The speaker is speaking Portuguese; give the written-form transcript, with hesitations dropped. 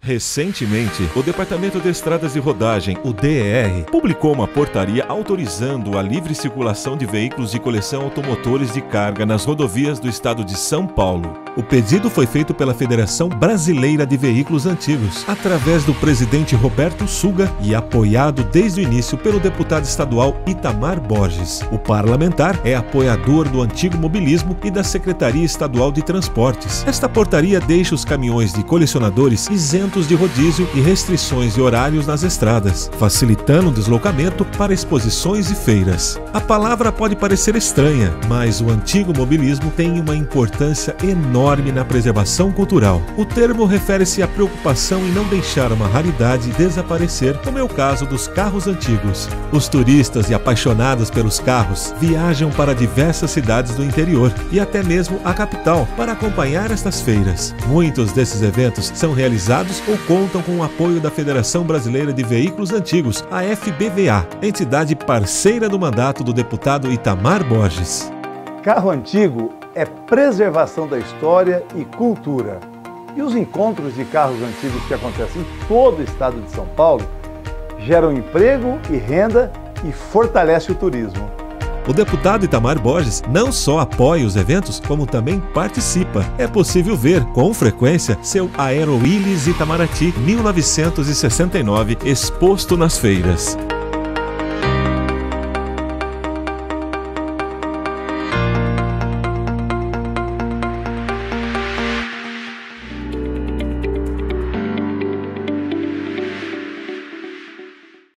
Recentemente, o Departamento de Estradas de Rodagem, o DER, publicou uma portaria autorizando a livre circulação de veículos de coleção automotores de carga nas rodovias do estado de São Paulo. O pedido foi feito pela Federação Brasileira de Veículos Antigos, através do presidente Roberto Suga e apoiado desde o início pelo deputado estadual Itamar Borges. O parlamentar é apoiador do antigo mobilismo e da Secretaria Estadual de Transportes. Esta portaria deixa os caminhões de colecionadores isentos de rodízio e restrições de horários nas estradas, facilitando o deslocamento para exposições e feiras. A palavra pode parecer estranha, mas o antigo mobilismo tem uma importância enorme na preservação cultural. O termo refere-se à preocupação em não deixar uma raridade desaparecer, como é o caso dos carros antigos. Os turistas e apaixonados pelos carros viajam para diversas cidades do interior e até mesmo a capital para acompanhar estas feiras. Muitos desses eventos são realizados ou contam com o apoio da Federação Brasileira de Veículos Antigos, a FBVA, entidade parceira do mandato do deputado Itamar Borges. Carro antigo é preservação da história e cultura. E os encontros de carros antigos que acontecem em todo o estado de São Paulo geram emprego e renda e fortalecem o turismo. O deputado Itamar Borges não só apoia os eventos, como também participa. É possível ver, com frequência, seu Aero Willys Itamaraty 1969 exposto nas feiras.